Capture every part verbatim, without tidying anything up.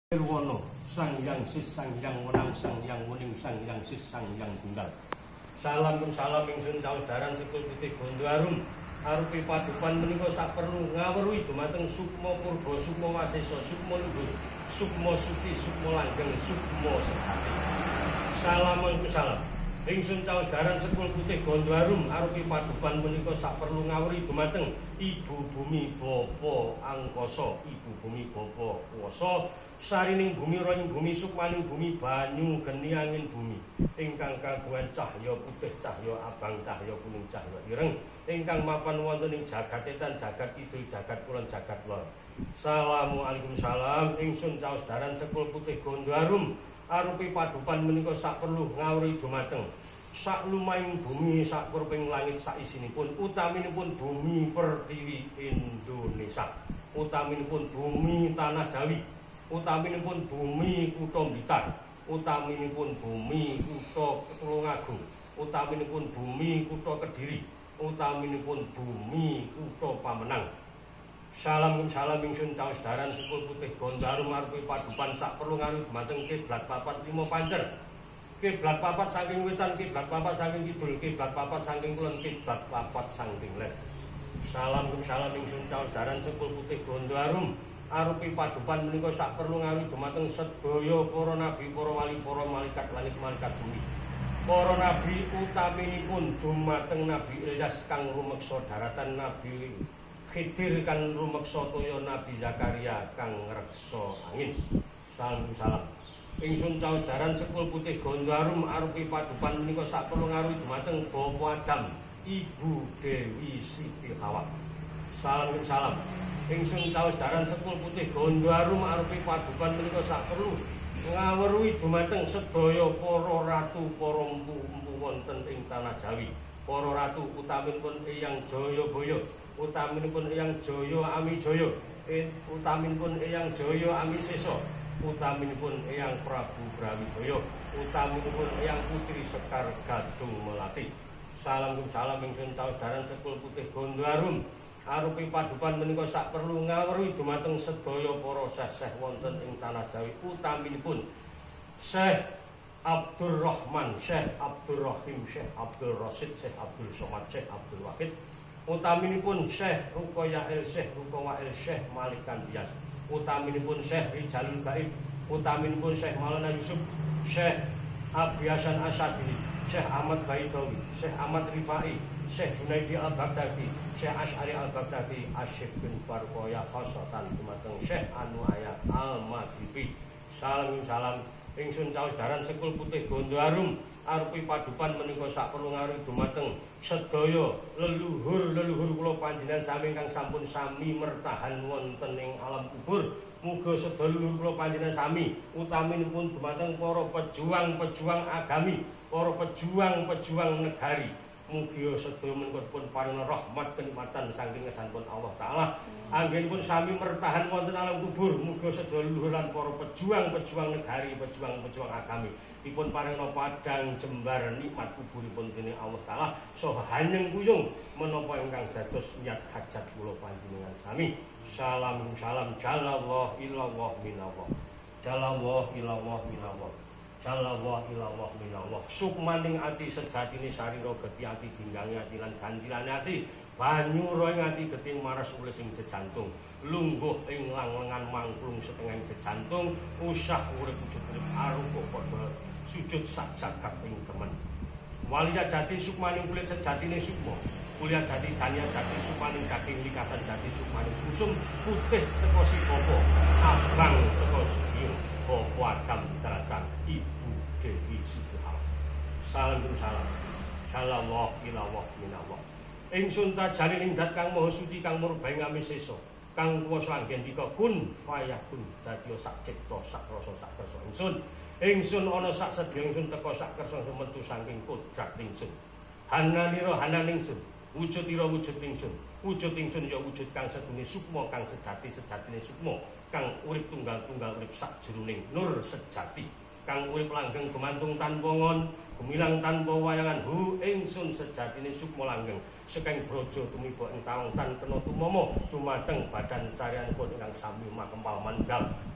Nirwono Sang Hyang Sis Sang Hyang Wenang Sang Hyang Wening Sang Hyang Sis Sang Hyang Tunggal. Salam salam ingsun caos daran sekul putih bondo arum arupi padukan menika sak perlu ngawruhi dumateng sukma purba sukma wasesa sukma luhur sukma suti sukma langgeng sukma sejati. Salam salam ingsun caos daran sekul putih bondo arum arupi padukan menika sak perlu ngawruhi dumateng ibu bumi bapa angkasa ibu bumi bapa kuwasa sarining bumi roing bumi sukmaning bumi banyu geni angin bumi ingkang kagungan cahya putih cahya abang cahya kuning cahya ireng ingkang mapan wonten ing jagat etan jagat kidul jagat kulon jagat lor. Assalamualaikum salam ingsun caos daran sekul putih bondo arum arupi padupan menika sak perlu ngawruhi dumateng sak lumahing bumi sak purping langit sak isinipun utaminipun bumi pertiwi Indonesia utaminipun bumi tanah Jawi utaminipun bumi kutha Blitar utaminipun bumi kutha Tulungagung utaminipun bumi kutha Kediri utaminipun bumi kutha Pamenang. Salam salam ingsun caos daran sekul putih bondo arum arupi padupan sak perlu ngaruh dumateng kiblat papat lima pancer kiblat papat saking wetan kiblat papat saking kidul kiblat papat saking kulon kiblat papat saking lèr. Salam salam ingsun caos daran sekul putih bondo arum arupi padupan menika sak perlu ngawi dumateng sedaya para nabi, para wali, para malaikat langit, malaikat bumi. Para nabi utaminipun dumateng Nabi Ilyas kang rumeksa daratan, Nabi Khidir kang rumeksa toya, Nabi Zakaria kang ngreksa angin. Salam salam. Ingsun caos daran sekul putih bondo arum arupi padupan menika sak perlu ngawi dumateng Bapa Adam, Ibu Dewi Siti Hawa. Salam salam. Ingsun caos daran sekul putih bondo arum arupi padukan menika sak perlu ngawruhi dumateng sedaya para ratu para empu-empu wonten ing tanah Jawi. Para ratu utaminipun Eyang Jayabaya, utaminipun Eyang Jaya Amijaya, utaminipun Eyang Jaya Amisesa, utaminipun Eyang Prabu Brawijaya, utaminipun Eyang Putri Sekar Gadung Melati. Salam salam ingsun caos daran sekul putih bondo arum arupi padupan menika sak perlu ngawruhi dumateng sedaya para syekh-syekh wonten ing tanah Jawi utaminipun Syekh Abdul Rahman, Syekh Abdul Rahim, Syekh Abdul Rasid, Syekh Abdul Somad, Syekh Abdul Wahid, utaminipun Syekh Ruqayail, Syekh Ruqawail, Syekh Malik Kandias, utaminipun Syekh Rijalul Gaib, utaminipun Syekh Maulana Yusuf, Syekh Abi Hasan Asyadili, Syekh Ahmad Baidawi, Syekh Ahmad Rifai, Syekh Junaidi Al-Baghdadi, Syekh Asy'ari Al-Baghdadi, Asyik bin Farqoya khosatan dumateng Syekh Anu Ayat Al-Maghribi. Salam salam ingsun caos daran sekul putih bondo arum arupi padupan menika sak perlu ngaruhi dumateng sedaya leluhur-leluhur kula panjenengan sami kang sampun sami mertahan wonten ing alam kubur. Muga sedaya leluhur kula panjenengan sami utaminipun dumateng para pejuang-pejuang agami, para pejuang-pejuang negari. Mugi sedaya menika pun paring rahmat kenikmatan saking ngesanipun Allah taala. Anggenipun sami mertahan wonten alam kubur. Muga sedaya leluhur lan para pejuang-pejuang negari, pejuang-pejuang agami dipun paringna padang jembar nikmat kuburipun dening Allah taala saha hanyeng kuyung menapa ingkang dados niat hajat kula panjenengan sami. Salam salam jalallah ilallah minallah. Jalallah ilallah minallah. Jalallah ilallah minallah. Sukmaning ati sejatine sarira geti ati dinggangi ati lan gantilane ati banyu roing ati geti maras ulis ing jejantung lungguh ing lang-lengan mangklung setengah jejantung usah urip wujud urip arupa padha sujud sak jagat ing temen. Walia jati sukmaning kulit sejatine sukma, kuliah jati dania jati sukmaning daging likasan jati sukmaning kusum putih teko si bapa abang teko sing Bapa Adam terasan Ibu Dewi Siti Hawa. Salam salam. Salallah ilallah minallah. Ingsun tajaring dat kang maha suci kang murbaing amisesa kang kuwasa anggendika kun fayakun dadi sak cipta sak rasa sak kersa ingsun. Ingsun ana sak sedya ingsun teka sak kersa metu saking kodrat ingsun. Hananira hanan ingsun, wujudira wujud ingsun. Wujud ingsun ya wujud kang sedune sukma kang sejati sejatine sukma kang urip tunggal-tunggal urip sakjroning nur sejati kang urip langgeng gumantung tanpa ngon gumilang tanpa wayangan hu ingsun sejatine sukma langgeng saking brojo tumiba ing taung tan kena tumama dumateng badan sarianipun ingkang sami makempal mandal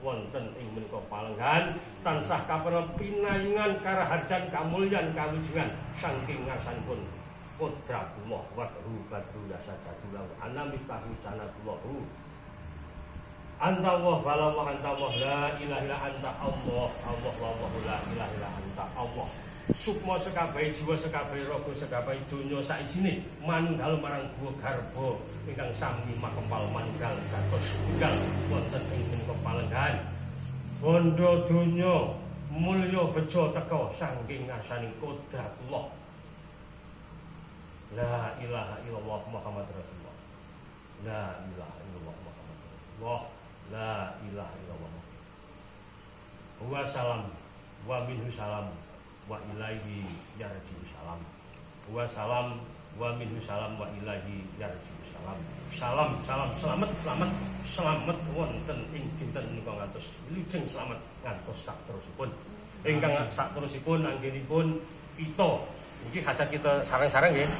wonten ing menika palenggan tansah kaperang pinayungan karaharjan kamulyan kawijugan saking ngarsanipun Qudratullah wadhu badru yasa jadulahu ana miftahu janatullahu anta Allah balawah anta Allah la ilaha illa anta Allah Allah wallahu la ilaha illa anta Allah sukma sekabahe jiwa sekabahe raga sekabahe donya saisine manunggal marang guwa garba ingkang sami makempal manunggal dados tunggal wonten ing menika palenggan bondo donya mulya bejo teka saking ngarsaning Qudratullah la ilaha illallah Muhammad Rasulullah la ilaha illallah Muhammad Rasulullah la ilaha illallah wa salam wa minhu salam wa ilaihi yarji'u salam wa salam wa minhu salam wa ilaihi yarji'u salam salam salam selamat selamat selamat wonten ing dinten menika ngantos wilujeng selamat ngantos saterusipun ingkang saterusipun anggenipun kita iki hajat kita sareng-sareng nggih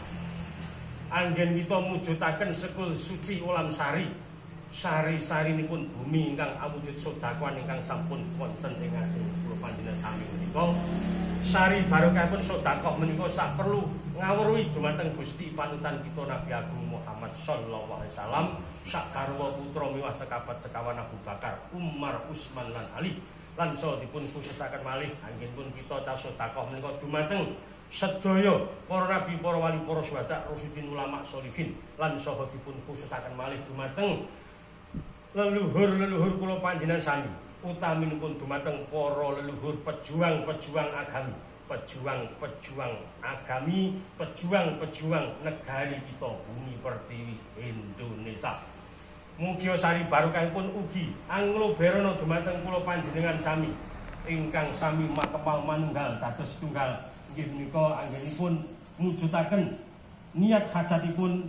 anggen kita mujudaken sekul suci ulam sari sari-sarinipun bumi ingkang awujud sedekah ingkang sampun wonten ing ajeng kula panjenengan sami menika sari barokahipun sedekah menika sak perlu ngawruhi dumateng Gusti panutan kita Nabi Agung Muhammad sallallahu alaihi wasallam sak garwa putra miwah sekabat sekawan Abu Bakar Umar Utsman lan Ali lan saha dipun khususaken malih anggenipun kita ca sedekah menika dumateng sedaya para nabi para wali para syuhada rasyidin ulama sholihin lan saha dipun khususaken malih dumateng leluhur-leluhur kula panjenengan sami utaminipun dumateng para leluhur pejuang-pejuang agami pejuang-pejuang agami pejuang-pejuang negari kita bumi pertiwi Indonesia mugi sari barokahipun ugi angloberana dumateng kula panjenengan sami ingkang sami makepal manunggal dados tunggal inggih menika anggenipun mujudaken niat hajatipun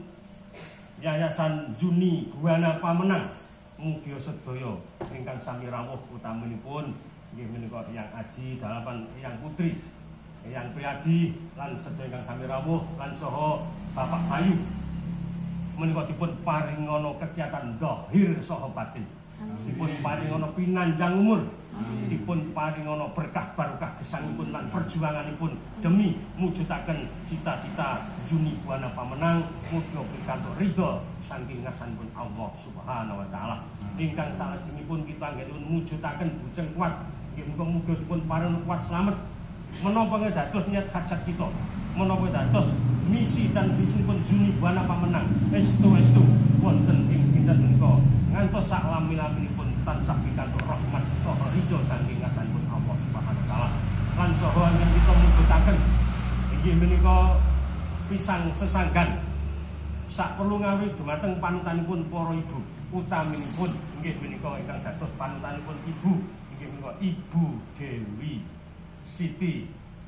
Yayasan Zuni Buana Pamenang mugi sedaya ingkang sami rawuh utaminipun inggih menika Yang Aji dalapan Yang Putri Yang Priyadi lan sedaya ingkang sami rawuh lan saha Bapak Bayu menika dipun paringana kegiatan zahir saha batin dipun paringana pinanjang umur dipun paringana berkah barokah gesangipun lan perjuanganipun demi mujudaken cita-cita Zuni Buana Pamenang mugi pikantuk ridho saking ngarsanipun Allah Subhanahu wa taala ingkang salajengipun kita anggenipun mujudaken bujeng kuat nggih muga-muga dipun paring kuat slamet menapa dados niat hajat kita menapa dados misi dan visinipun Zuni Buana Pamenang estu-estu wonten ing dinten menika ngantos sak lamin-laminipun tansah pikantuk rahmat saha ridho saking ngarsanipun Allah Subhanahu wa taala lan saha ingkang kita mujudaken inggih menika pisang sesanggan sak perlu ngawi dumateng panutanipun para ibu utaminipun inggih menika ingkang dados panutanipun ibu inggih menika Ibu Dewi Siti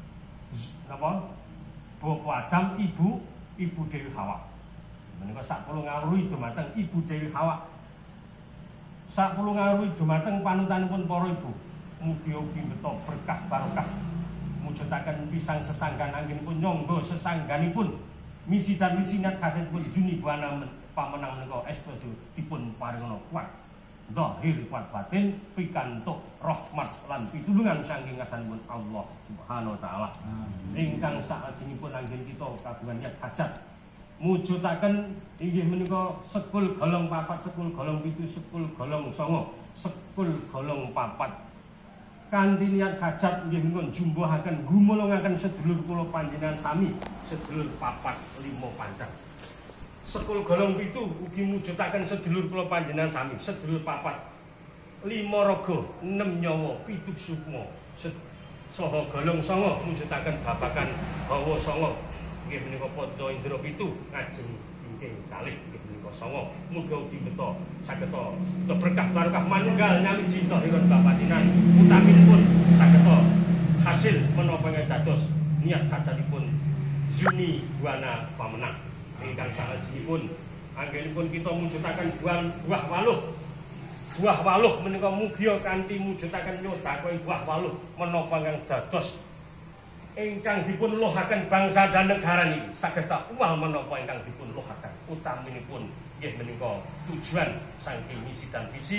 napa Bapak Adam Ibu Ibu Dewi Hawa menika sak perlu ngawruhi dumateng Ibu Dewi Hawa sak perlu ngawruhi dumateng panutanipun para ibu mugi-mugi beto berkah barokah mujudaken pisang sesanggan anggenipun nyangga sesangganipun misi dan misi niat khasipun Zuni Buana Pamenang menika estu dipun paringana kuat zahir kuat batin pikantuk rahmat lan pitulungan saking ngarsanipun Allah Subhanahu wa taala ingkang salajengipun anggen kita kagungan niat hajat mujudaken inggih menika sekul golong papat sekul golong pitu sekul golong songo sekul golong papat kanthi niat hajat inggih menika jumbuhaken gumulungaken sedulur kula panjenengan sami sedulur papat lima pancang sekul golong pitu ugi mujudaken sedulur kula panjenengan sami sedulur papat lima raga enam nyawa pitu sukma saha golong songo mujudaken babagan bawa songo inggih menika Pada Indra pitu ngajeng ingkang kalih inggih menika songo muga ugi beto sageta berkah barokah manunggal nyami cinta hirun babatinan utaminipun sageta hasil menapa dados niat hajatipun Zuni Buana Pamenang ingkang salajengipun anggenipun kita mujudaken buah buah waluh buah waluh menika mugi kanthi mujudaken nyodakoi buah waluh menapa ingkang dados ingkang dipun lohaken bangsa dan negara niki sageta umal menapa ingkang dipun lohaken utaminipun nggih menika tujuan saking misi dan visi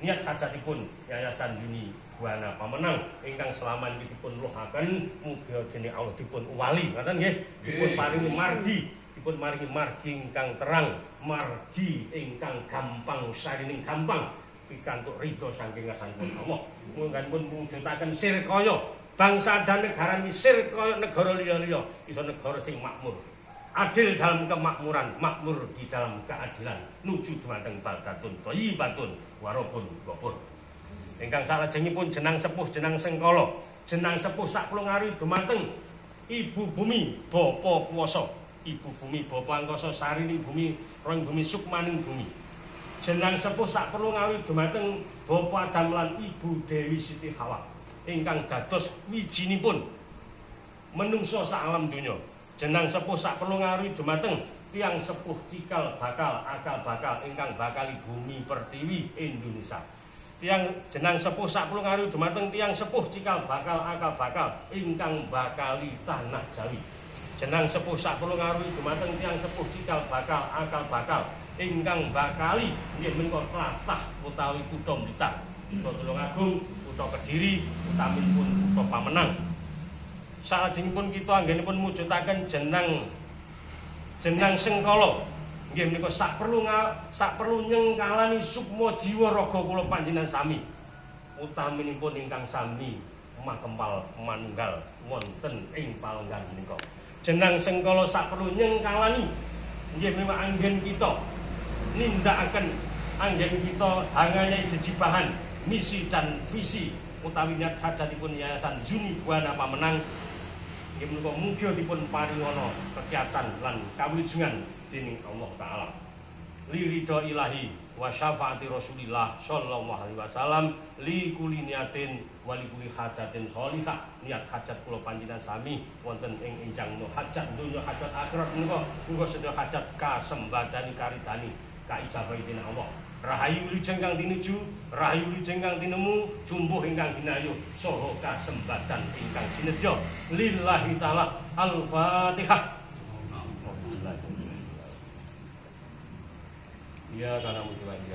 niat hajatipun Yayasan Yuni Buana Pamenang ingkang selaman dipun ruhaken mugi dening Allah dipun uwali ngoten nggih dipun paringi margi dipun maringi margi ingkang terang margi ingkang gampang sarining gampang pikantuk ridho saking ngasanipun Allah mungkin mujudaken sirkaya bangsa dan negara ini sirkaya negara liya-liya iso negara sing makmur adil dalam kemakmuran makmur di dalam keadilan nuju dumateng baldatun thayyibatun warabun ghafur ingkang salajengipun jenang sepuh jenang Sengkala jenang sepuh sak puluh ngawi dumateng ibu bumi bapa kuwasa ibu bumi bapa angkasa sarining bumi roing bumi sukmaning bumi jenang sepuh sak puluh ngawi dumateng bapa Adam lan ibu Dewi Siti Hawa ingkang dados wijinipun menungso sak alam donya jenang sepuh sak puluh ngawi dumateng tiang sepuh cikal bakal akal bakal ingkang bakali bumi pertiwi Indonesia tiang jenang sepuh sak puluh ngawi dumateng tiang sepuh cikal bakal akal bakal ingkang bakali tanah Jawi jenang sepuh sak puluh ngawi dumateng tiang sepuh cikal bakal akal bakal ingkang bakali nggih menika tlatah utawi kutha Blitar kutha Tulungagung kutha Kediri utaminipun kutha Pamenang salajengipun kita anggenipun mujudaken jenang jenang Sengkala nggih menika sak perlu sak perlu nyengkalani sukma jiwa raga kula panjenengan sami utaminipun ingkang sami makempal manunggal wonten ing palenggan menika jenang Sengkala sak perlu nyengkalani nggih menika anggen kita nindakaken anggen kita hangaya jejibahan misi dan visi utawi niat hajatipun Yayasan Yuni Buana Pamenang nggih menika mugi dipun paringana kegiatan lan kawilujengan dening Allah taala liridho ilahi wa syafaati Rasulillah sallallahu alaihi wasallam li kulli niatin wa li kulli hajatin sholihah niat hajat kula panjenengan sami wonten ing enjang hajat donya hajat akhirat menika muga sedaya hajat kasembadani karidani kaijabah dening Allah rahayu wilujeng kang tinuju rahayu wilujeng kang tinemu jumbuh ingkang hinayuh saha kasembadan ingkang sinedya lillahi taala al-fatihah ya kana mujiwa ya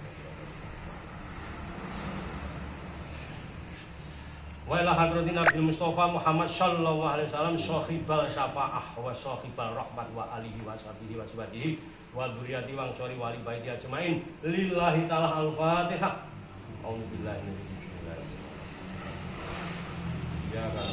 wa ila hadratin Nabi Mustafa Muhammad sallallahu alaihi wasallam sahibal syafaah wa sahibal rahmat wa alihi wa sahbihi wa subhadihi wa dzurriyyati wa ansari wa ali baiti ajmain lillahi ta'ala al-fatihah auzubillahi minasyaitonir rajim ya kana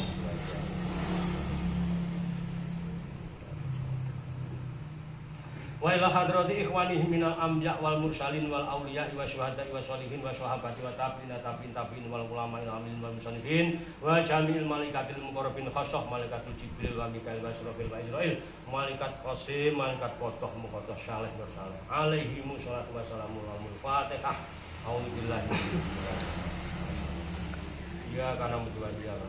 wa ila hadrati ikhwanihi minal anbiya wal mursalin wal auliya wa syuhada'i wa sholihin wa sahabati wa tabi'in tabi'in tabi'in wal ulama il amin wal musannifin wa jami'il malaikatil muqarrabin khassah malaikatul jibril wa mikail wa surafil wa israil malaikat qasim malaikat qaddah muqaddas saleh wa saleh alaihi musallatu wa salamu alal fatihah auzubillahi ya kana mutawajjih ya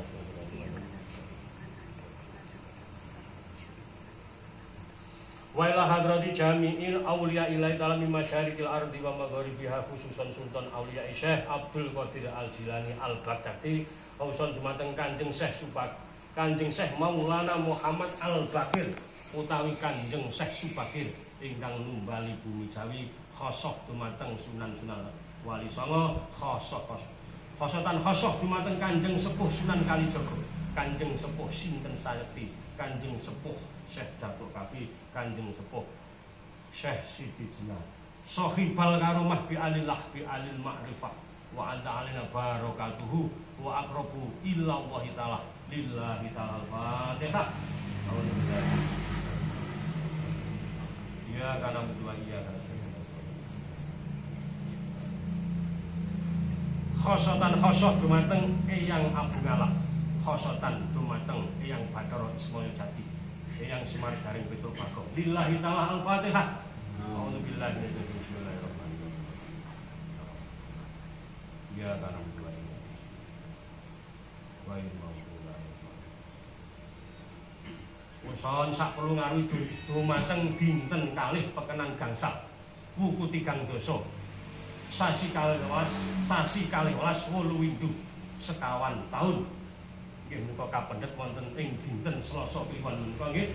wa ila hadrati jami'il auliya ilai ta'ala min masyariqil ardi wa magharibiha khususan Sultan Auliya Syekh Abdul Qadir Al-Jilani Al-Baghdadi khususan dumateng Kanjeng Syekh Subak Kanjeng Syekh Maulana Muhammad Al-Bakir utawi Kanjeng Syekh Subakir ingkang numbali bumi Jawi khosoh dumateng Sunan-Sunan Wali Songo khosoh khosotan khosoh dumateng Kanjeng Sepuh Sunan Kalijaga Kanjeng Sepuh Sinten Sayekti Kanjeng Sepuh Syekh Datuk Kafi Kanjeng Sepuh Syekh Siti Jenar Sohibal karomah bi alillah bi alil ma'rifah wa anta alina barakatuhu wa aqrabu illa wahi ta'ala lillahi ta'ala al-fatihah ya kana berdua iya kana khosotan khosoh dumateng Eyang Abu Ngalah khosotan dumateng Eyang Bathara Ismaya Jati Eyang Semar Garing Petur Bagong lillahi ta'ala al-fatihah a'udzubillahi minasyaitonir ya kana berdua iya wa usaha sak perlu ngaruh dumateng dinten kalih pekenang gangsal wuku tigang dosa sasi kalih welas sasi kalih welas wolu windu sekawan tahun nggih menika kapendhet wonten ing dinten Selasa kliwon menika nggih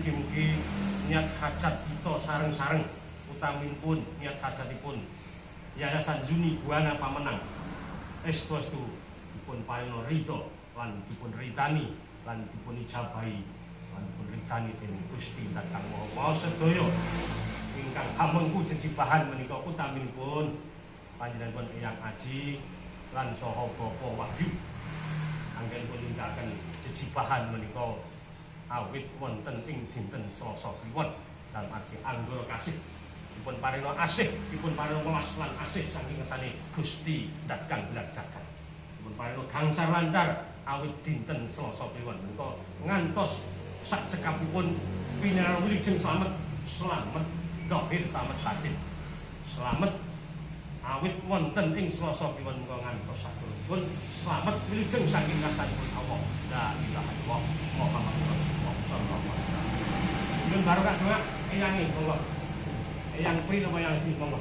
mugi-mugi niat hajat kita sareng-sareng utaminipun niat hajatipun Yayasan Zuni Buana Pamenang estu-estu dipun paringa ridho lan dipun ridani lan dipun ijabahi lan dipun ridani dening Gusti Kakang Maha sedaya ingkang hamengku jejibahan menika utaminipun panjenenganipun Eyang Aji lan saha Bapak Wahyu anggenipun nindakaken jejibahan menika awit wonten ing dinten Selasa kliwon dalam arti anggara kasih dipun paringa asih, dipun paringa welas lan asih saking ngersane Gusti Kakang Blajakan. Dipun paringa gangsar lancar awit dinten Selasa kliwon menika ngantos sak cekapipun pinaringan wilujeng slamet, slamet zahir slamet batin. Slamet awit wonten ing Selasa kliwon menika ngantos saderengipun slamet wilujeng saking ngarsanipun Allah. La ilaha illallah Muhammadur Rasulullah sallallahu alaihi wasallam. Nyuwun barokah doa eyange monggo. Eyang Pri napa yang Ji monggo.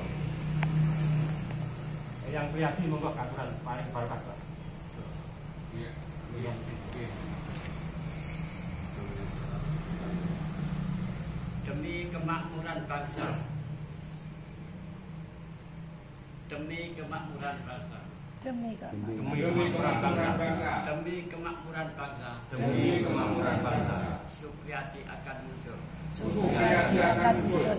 Eyang Priyadi monggo katuran paring barokah doa. Iya. Iya. Demi kemakmuran bangsa. Demi kemakmuran bangsa. Demi kemakmuran bangsa. Demi kemakmuran bangsa. Demi kemakmuran bangsa. Supriyadi akan muncul. Supriyadi akan muncul.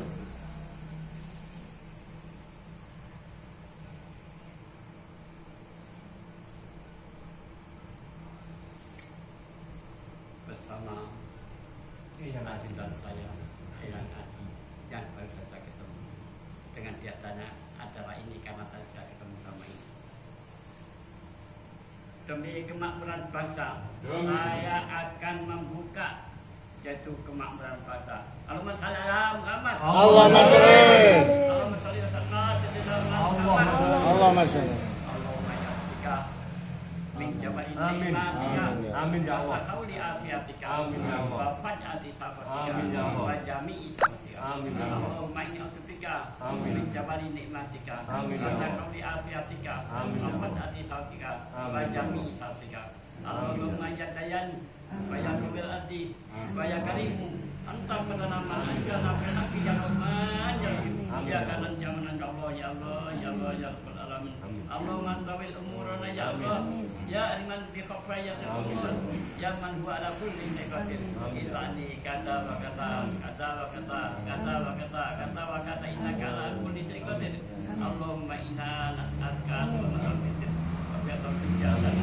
Bersama Eyang Aji dan saya, Eyang Aji yang baru saja ketemu. Dengan tiadanya acara ini karena saya sudah ketemu sama ini. Demi kemakmuran bangsa, Demi. saya akan membuka yaitu kemakmuran bangsa. Allahumma shalli ala Muhammad. Allahumma shalli. Allahumma shalli ala Muhammad. Allahumma shalli. Allahumma ya min jabalin Amin. nikmatika. Amin ya Allah. Wa hauli afiatika. Amin ya Allah. Wa faj'ati sabatika. Amin ya Allah. Wa jami'i sabatika. Amin ya Allah. Allahumma inni a'udzubika Amin. min jabalin nikmatika. Amin ya Wa Allah. hauli afiatika. Amin ya Wa Allah. faj'ati sabatika. Amin Wa ya jami'i sabatika. Allahumma ya dayan wa ya qabil ardi wa ya karimu anta penanaman anta nafana fi zaman ya ya kanan zaman ya Allah ya Allah ya Allah ya rabbal alamin. Allahumma tawil umurana ya Allah ya liman fi khafayatil umur ya man huwa ala kulli shay'in qadir. Ilani kata wa kata kata wa kata kata wa kata kata wa kata innaka ala kulli shay'in qadir. Allahumma inna nas'aluka subhanal fitir wa bi tawfiq jalan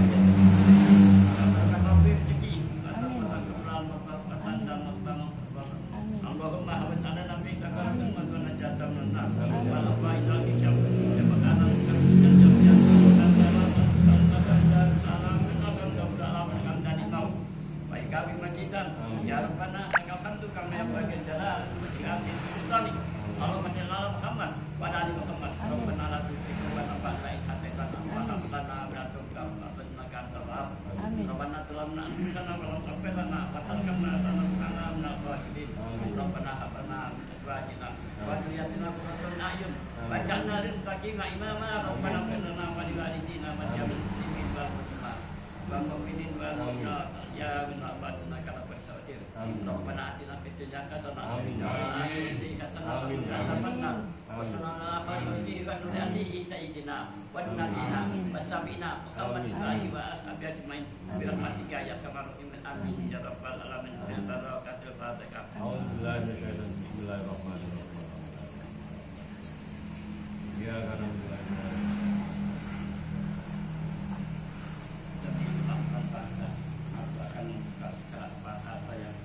Allahumma hawat ala nabi sakal umat wa najatam nanam wa lafa ila hijab jabakanan dan jamian dan salam dan salam dan salam dan dan mau baik kami majidan ya rabbana alhamdu kama ya bagian jalan di akhir sultani Allahumma shalli ala Muhammad wa ala ali Muhammad rabbana la tuzigh qulubana ba'da idh hadaytana wa hab lana min ladunka rahmatan innaka antal wahhab rabbana zalamna anfusana wa lam taghfir lana wa tarhamna lanakunanna minal khasirin rabbana hab lana min azwajina wa dhurriyyatina qurrata a'yun waj'alna lil muttaqina imama rabbana ighfir lana wa li walidina wa lil muslimin wal muslimat wal mu'minin wal mu'minat ya min rahmatika kana fasadir rabbana atina fid dunya hasanah wa fil akhirati hasanah wa qina adzabannar wa sallallahu alaihi wa alihi sayyidina wa nabiyina wa sabina Muhammadin wa ashabihi ajmain bi rahmatika ya arhamar rahimin amin ya rabbal alamin bi barakatil fatihah. Alhamdulillah bismillahirrahmanirrahim. Ya karena Demi kemakmuran bangsa, aku akan membuka segala apa yang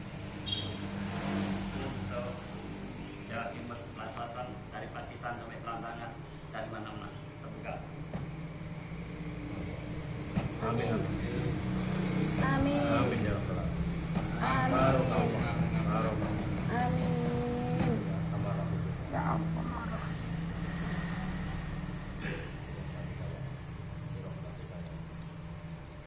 untuk Jawa Timur sebelah selatan dari Pacitan sampai Pelantangan dari mana-mana terbuka. Amin.